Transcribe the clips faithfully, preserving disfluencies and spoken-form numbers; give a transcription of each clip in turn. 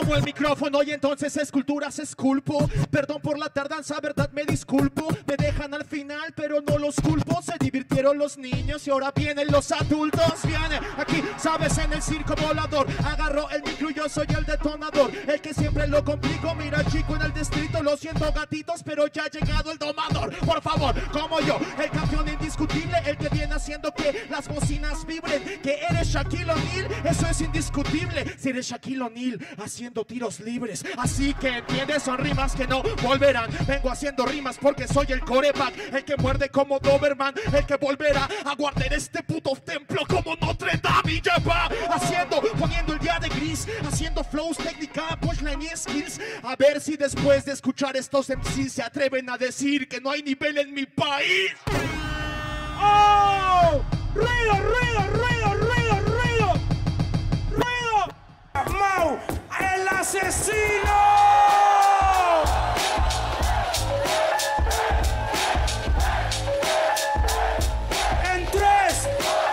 Tomo el micrófono y entonces esculturas esculpo. Perdón por la tardanza, verdad me disculpo. Me dejan al final pero no los culpo. Se divirtieron los niños y ahora vienen los adultos. Viene aquí, sabes, en el circo volador. Agarró el micro y yo soy el detonador. El que siempre lo complico, mira chico en el distrito. Lo siento gatitos, pero ya ha llegado el domador. Por favor, como yo, el campeón indiscutible. El que viene haciendo que las bocinas vibren. Que eres Shaquille O'Neal, eso es indiscutible. Si eres Shaquille O'Neal haciendo tiros libres. Así que entiendes, son rimas que no volverán. Vengo haciendo rimas porque soy el coreback. El que muerde como Doberman. El que volverá a guardar este puto templo como Notre Dame. Y lleva haciendo, poniendo el día de gris. Haciendo flows, técnica, punchline y skills. A ver si después de escuchar estos M Cs se atreven a decir que no hay nivel en mi país. ¡Oh! ¡Ruido, ruido, ruido, ruido, ruido! ¡Ruido! ¡Mau, el asesino! En tres.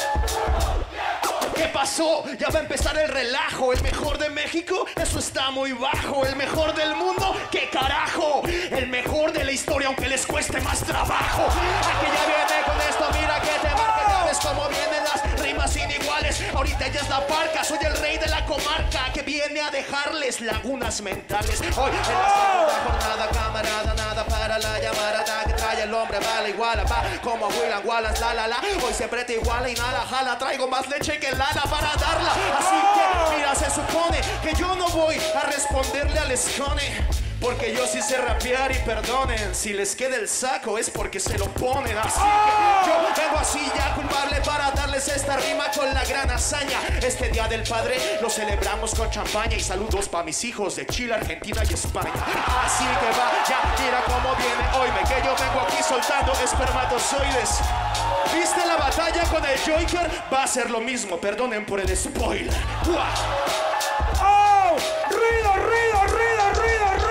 ¿Qué pasó? Ya va a empezar el relajo. El mejor de México, eso está muy bajo. El mejor del mundo, ¿qué carajo? El mejor de la historia, aunque les cueste más trabajo. Aquí ya viene con esto, mira que te marca. Ya ves cómo vienen las rimas iniguales. Ahorita ya es la parca, soy el rey de la comarca que viene a dejarles lagunas mentales. Hoy en la segunda jornada, camarada, nada para la llamarada que trae el hombre, vale igual, va como William Wallace, la la la. Hoy siempre te iguala y nada jala, traigo más leche que lana para darla. Así que mira, se supone que yo no voy a responderle al escone. Porque yo sí sé rapear y perdonen, si les queda el saco es porque se lo ponen. Así que yo vengo así ya culpable para darles esta rima con la gran hazaña. Este día del padre lo celebramos con champaña. Y saludos para mis hijos de Chile, Argentina y España. Así que va, ya mira cómo viene hoy. Me que yo vengo aquí soltando espermatozoides. ¿Viste la batalla con el Joker? Va a ser lo mismo, perdonen por el spoiler. ¡Uah! ¡Oh! ¡Ruido, ruido, ruido, ruido, ruido!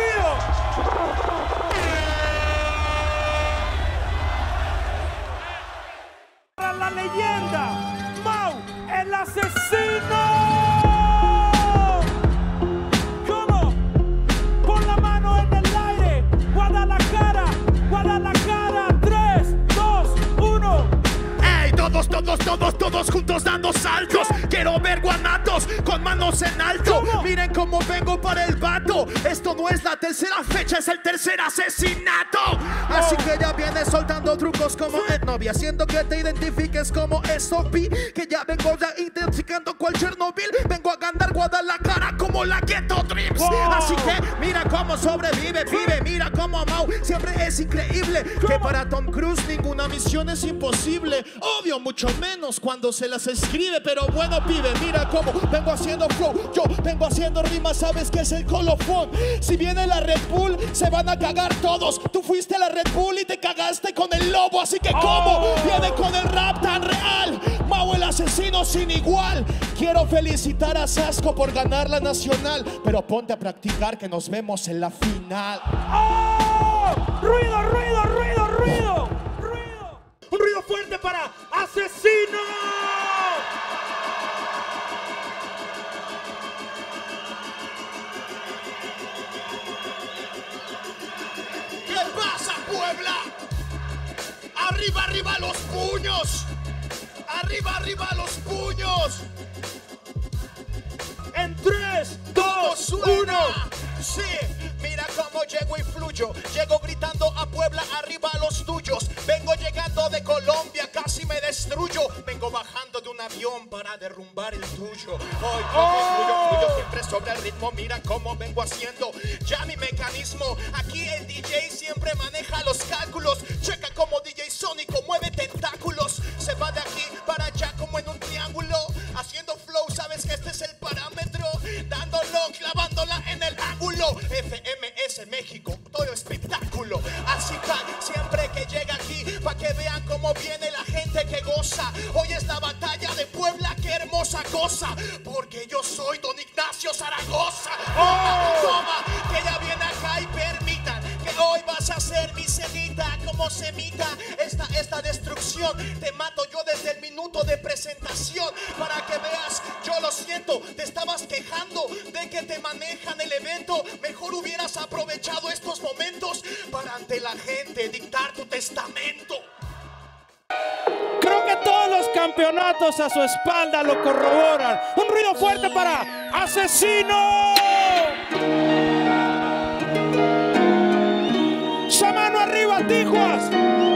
Para la leyenda, Mau, el asesino. ¿Cómo? Pon la mano en el aire. Guadalajara, Guadalajara. Tres, dos, uno. ¡Ey! Todos, todos, todos, todos juntos dando saltos. Quiero ver guanatos con manos en alto. ¿Cómo? Miren cómo vengo para el vato. Esto no es la tercera fecha, es el tercer asesinato. Así que ya viene soltando trucos como Etnovia, haciendo que te identifiques como S O P. Que ya vengo ya intensificando cual Chernobyl. Vengo a ganar Guadalajara como la Ghetto Dreams. Oh. Así que mira cómo sobrevive, vive. Mira cómo Mau siempre es increíble. ¿Cómo? Que para Tom Cruise ninguna misión es imposible. Obvio, mucho menos cuando se las escribe. Pero bueno, pibe, mira cómo vengo haciendo flow. Yo vengo haciendo rimas, sabes que es el colofón. Si viene la Red Bull, se van a cagar todos. Tú fuiste la Red Bull y te cagaste con el lobo. Así que ¿cómo Oh. viene con el rap tan real? Mau el asesino sin igual. Quiero felicitar a Sasco por ganar la nacional. Pero ponte a practicar que nos vemos en la final. ¡Oh! ¡Ruido, ruido, ruido, ruido! ¡Ruido! ¡Un ruido fuerte para asesino! ¿Qué pasa, Puebla? Arriba, arriba los puños. Arriba, arriba los puños. En tres, dos, uno. Sí, mira cómo llego y fluyo. Llego gritando a Puebla, arriba los tuyos. Vengo llegando de Colombia, casi me destruyo. Vengo bajando de un avión para derrumbar el tuyo. Hoy Oh. fluyo, fluyo siempre sobre el ritmo. Mira cómo vengo haciendo ya mi mecanismo. Aquí el D J siempre maneja los cálculos. Checa como D J Sónico mueve tentáculos. Se va de aquí para allá como en un triángulo. Haciendo flow, sabes que este es el parámetro. Dándolo, clavándola en el ángulo. F M S México, todo espectáculo. Así que siempre que llega aquí, pa' que vean cómo viene la gente que goza. Hoy es la batalla de Puebla, qué hermosa cosa. Porque yo soy Don Ignacio Zaragoza. Toma, toma, que ya viene acá y permitan que hoy vas a ser mi semita. Como semita, esta, esta destrucción. Te mato yo desde el minuto de presentación. Para que veas, yo lo siento, te estabas quejando. quejando de que te manejan el evento. Mejor hubieras aprovechado estos momentos para ante la gente dictar tu testamento. Creo que todos los campeonatos a su espalda lo corroboran. Un ruido fuerte para Asesino. Esa mano arriba, Tijuas.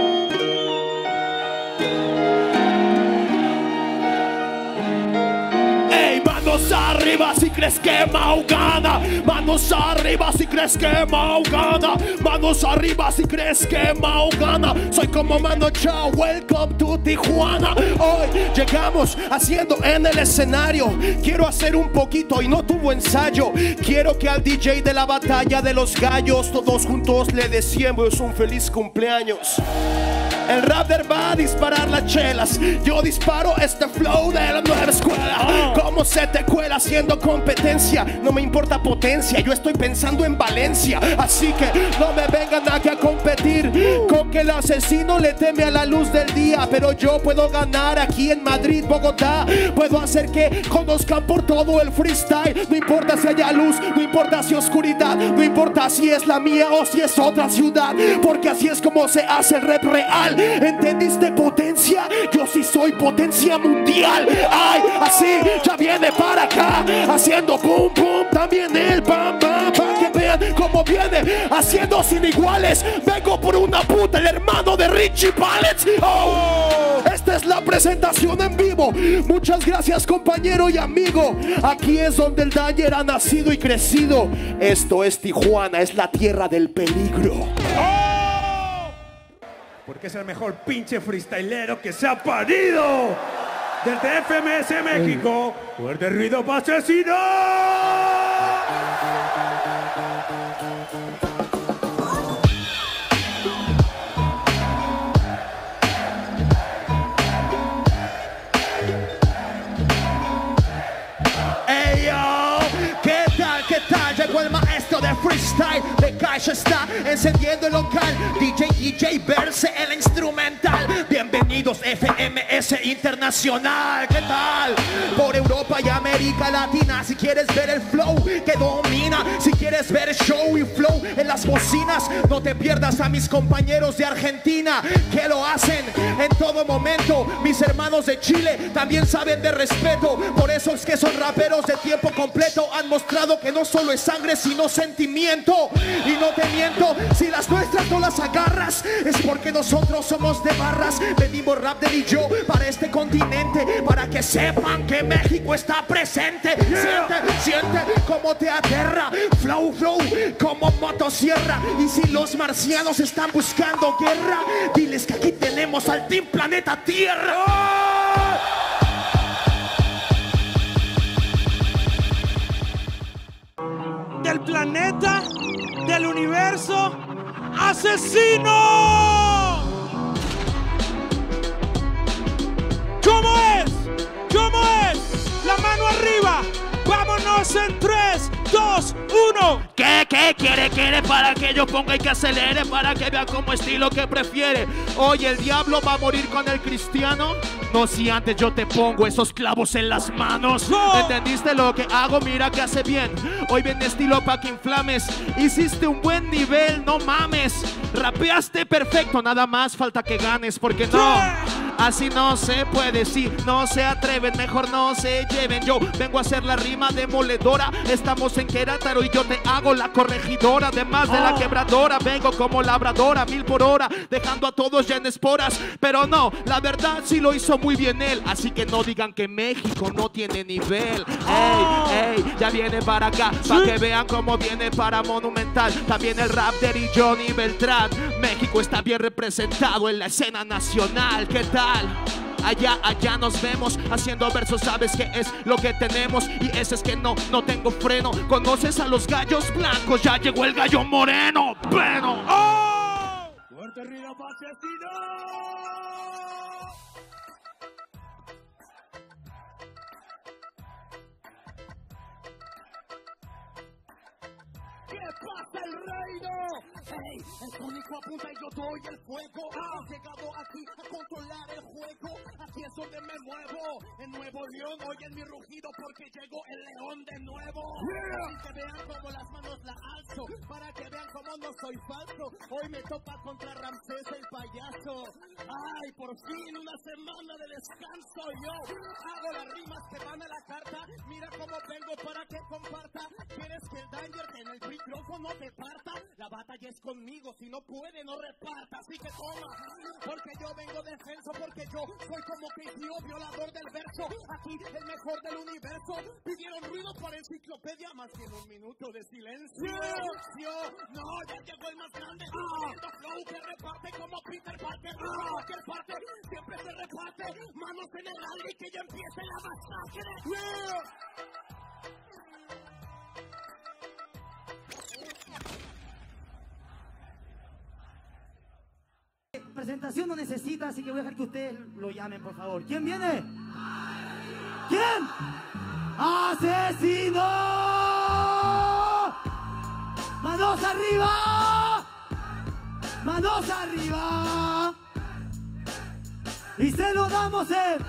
Ey, manos arriba si crees que Mau gana. Manos arriba si crees que Mau gana. Manos arriba si crees que Mau gana. Soy como Mano Chao, welcome to Tijuana. Hoy llegamos haciendo en el escenario. Quiero hacer un poquito y no tuvo ensayo. Quiero que al D J de la batalla de los gallos todos juntos le deseemos un feliz cumpleaños. El rapper va a disparar las chelas. Yo disparo este flow de la nueva escuela. ¿Cómo se te cuela haciendo competencia? No me importa potencia, yo estoy pensando en Valencia. Así que no me vengan aquí a competir con que el asesino le teme a la luz del día. Pero yo puedo ganar aquí en Madrid, Bogotá. Puedo hacer que conozcan por todo el freestyle. No importa si haya luz, no importa si oscuridad. No importa si es la mía o si es otra ciudad. Porque así es como se hace el rap real. ¿Entendiste potencia? Yo sí soy potencia mundial. Ay, así ya viene para acá, haciendo pum pum, también el pam pam, para que vean cómo viene, haciendo sin iguales. Vengo por una puta, el hermano de Richie Valens. Oh, esta es la presentación en vivo. Muchas gracias, compañero y amigo. Aquí es donde el Danger ha nacido y crecido. Esto es Tijuana, es la tierra del peligro. ¡Oh! Porque es el mejor pinche freestylero que se ha parido desde F M S México. Fuerte ruido para Asesino. Hey yo, ¿qué tal? ¿Qué tal? Llegó el maestro de freestyle. De calle está encendiendo el local. D J D J Verse, el instrumental. Bienvenidos F M S Internacional. ¿Qué tal? Por Europa y América Latina. Si quieres ver el flow que domina, si quieres ver show y flow en las bocinas, no te pierdas a mis compañeros de Argentina que lo hacen en todo momento. Mis hermanos de Chile también saben de respeto. Por eso es que son raperos de tiempo completo. Han mostrado que no solo es sangre sino sentimiento. Y no te miento, si las nuestras no las agarras, es porque nosotros somos de barras. Venimos Raptor y yo para este continente, para que sepan que México está presente. Siente, siente como te aterra. Flow, flow, como motosierra. Y si los marcianos están buscando guerra, diles que aquí tenemos al Team Planeta Tierra. Del planeta, del universo, Asesino. ¿Cómo es? ¿Cómo es? La mano arriba. Vámonos en tres, dos, uno. ¿Qué, qué quiere, quiere para que yo ponga y que acelere? Para que vea como estilo que prefiere. Oye, ¿el diablo va a morir con el cristiano? No, si antes yo te pongo esos clavos en las manos. No. ¿Entendiste lo que hago? Mira que hace bien. Hoy viene estilo pa' que inflames. Hiciste un buen nivel, no mames. Rapeaste perfecto, nada más falta que ganes. Porque no, así no se puede. Si no se atreven, mejor no se lleven. Yo vengo a hacer la rima demoledora. Estamos en Querétaro y yo te hago la corregidora. Además de la quebradora, vengo como labradora, mil por hora, dejando a todos ya en esporas. Pero no, la verdad sí lo hizo muy bien él. Así que no digan que México no tiene nivel. Ey, ey, ya viene para acá, para que vean cómo viene para Monumental. También el Raptor y Johnny Beltrán. México está bien representado en la escena nacional. ¿Qué tal? Allá, allá nos vemos haciendo versos, sabes que es lo que tenemos. Y ese es que no, no tengo freno. ¿Conoces a los gallos blancos? Ya llegó el gallo moreno. Bueno. ¡Oh! ¡Fuerte ruido para Asesino! ¿Qué pasa, el reino? Hey, el tónico apunta y yo doy el fuego. He llegado aquí a controlar el juego. Aquí es donde me muevo. En Nuevo León oyen mi rugido porque llegó el león de nuevo. Yeah. Así que vean cómo las manos la alzo, para que vean cómo no soy falso. Hoy me topa contra Ramsés el payaso. Ay, por fin una semana de descanso. Yo hago las rimas que van a la carta. Mira cómo vengo para que comparta. ¿Quieres que el danger en el micrófono te parta? La batalla es conmigo, si no puede no reparta. Así que toma, porque yo vengo defenso, porque yo soy como que yo, violador del verso. Aquí el mejor del universo. Pidieron ruido para enciclopedia, más que en un minuto de silencio. No, ya llegó el más grande. Haciendo flow que reparte como Peter Parker. Cualquier parte siempre se reparte. Manos en el aire y que ya empiece la masacre. Yeah. Presentación no necesita, así que voy a dejar que ustedes lo llamen, por favor. ¿Quién viene? ¿Quién? ¡Asesino! ¡Manos arriba! ¡Manos arriba! Y se lo damos en...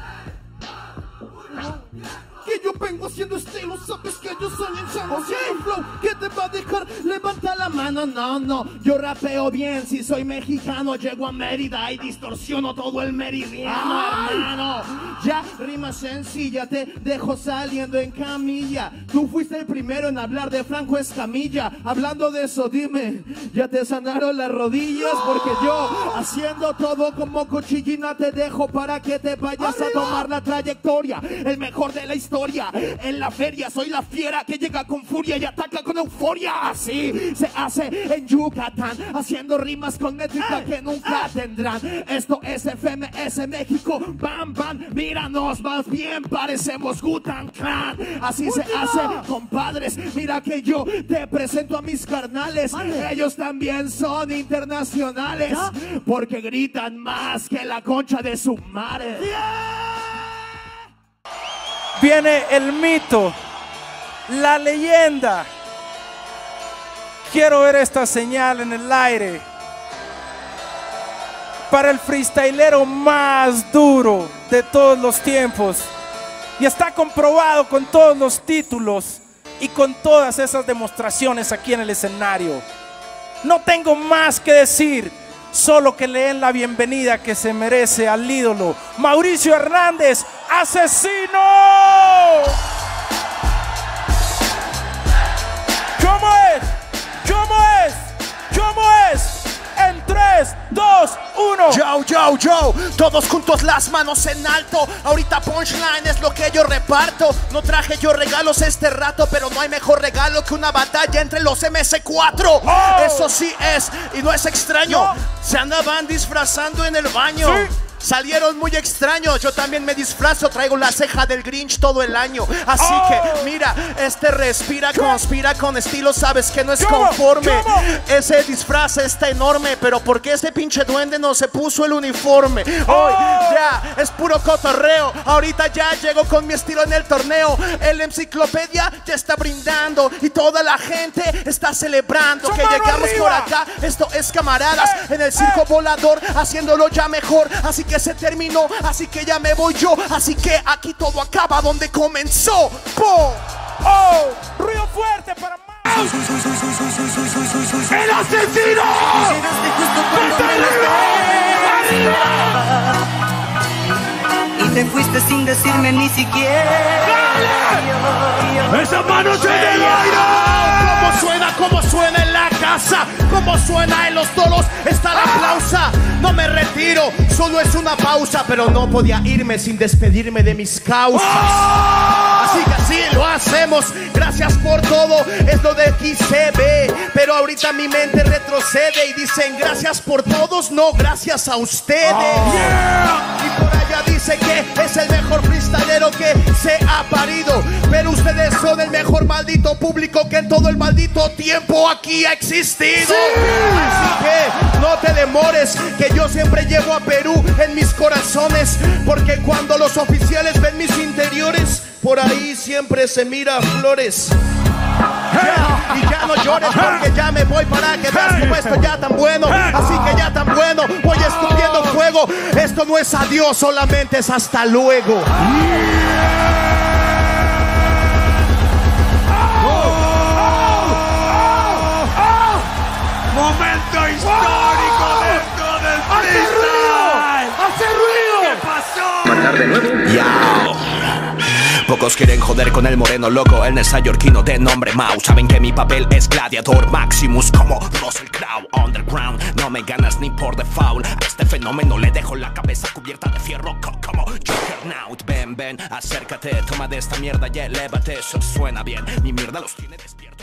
Que yo vengo haciendo estilo, sabes que yo soy insano. Okay. Un flow que te va a dejar, levanta la mano. No, no, yo rapeo bien, si soy mexicano. Llego a Mérida y distorsiono todo el meridiano. ¡Ay! Hermano, ya rima sencilla, te dejo saliendo en camilla. Tú fuiste el primero en hablar de Franco Escamilla. Hablando de eso, dime, ¿ya te sanaron las rodillas? Porque yo, haciendo todo como cochillina, te dejo para que te vayas ¡arriba! A tomar la trayectoria. El mejor de la historia. En la feria soy la fiera que llega con furia y ataca con euforia. Así se hace en Yucatán, haciendo rimas con métrica que nunca tendrán. Esto es F M S México, bam bam, míranos, más bien parecemos Wu-Tang Clan. Así se hace, compadres, mira que yo te presento a mis carnales. Ellos también son internacionales, porque gritan más que la concha de su madre. Viene el mito, la leyenda. Quiero ver esta señal en el aire. Para el freestylero más duro de todos los tiempos. Y está comprobado con todos los títulos y con todas esas demostraciones aquí en el escenario. No tengo más que decir, solo que le den la bienvenida que se merece al ídolo Mauricio Hernández, Asesino. ¿Cómo es? ¿Cómo es? ¿Cómo es? En tres, dos, uno. Yo, yo, yo, todos juntos las manos en alto. Ahorita punchline es lo que yo reparto. No traje yo regalos este rato, pero no hay mejor regalo que una batalla entre los M S cuatro. Oh. Eso sí es, y no es extraño. No. Se andaban disfrazando en el baño. Sí. Salieron muy extraños, yo también me disfrazo, traigo la ceja del Grinch todo el año. Así oh. que mira, este respira, conspira con estilo, sabes que no es ¿Cómo? Conforme. ¿Cómo? Ese disfraz está enorme, pero ¿por qué este pinche duende no se puso el uniforme? Oh. Hoy ya es puro cotorreo, ahorita ya llego con mi estilo en el torneo. El enciclopedia ya está brindando y toda la gente está celebrando que llegamos arriba. Por acá. Esto es camaradas eh, en el circo eh. volador, haciéndolo ya mejor. Así que se terminó, así que ya me voy yo. Así que aquí todo acaba donde comenzó. ¡Po! ¡Oh! ¡Ruido fuerte para más! ¡El asesino! Y te fuiste sin decirme ni siquiera. ¡Dale! ¡Esa mano se en el aire! ¿Cómo suena? ¿Cómo suena en la casa? ¿Cómo suena en los toros? Está la aplausa. No me retiro, solo es una pausa, pero no podía irme sin despedirme de mis causas. ¡Oh! Así que así lo hacemos. Gracias por todo, es lo de X C B. Pero ahorita mi mente retrocede y dicen gracias por todos, no gracias a ustedes. Oh, yeah. Y por allá dice que es el mejor freestylero que se ha parido, pero ustedes son el mejor maldito público que en todo el maldito tiempo aquí ha existido. Sí. Así que no te demores, que yo siempre llevo a Perú en mis corazones, porque cuando los oficiales ven mis interiores, por ahí siempre se mira flores. Yeah, y ya no llores porque ya me voy para que veas como esto ya tan bueno. Así que ya tan bueno, voy escupiendo fuego. Esto no es adiós, solamente es hasta luego. Momento histórico dentro del freestyle. ¡Hace ruido! ¿Qué pasó? Matar de nuevo. Yao. Pocos quieren joder con el moreno loco, el neoyorquino de nombre Mau. Saben que mi papel es gladiador Maximus como Russell Crowe. Underground, no me ganas ni por default. A este fenómeno le dejo la cabeza cubierta de fierro como Juggernaut. Ven, ven, acércate, toma de esta mierda y elévate. Eso suena bien, mi mierda los tiene despiertos.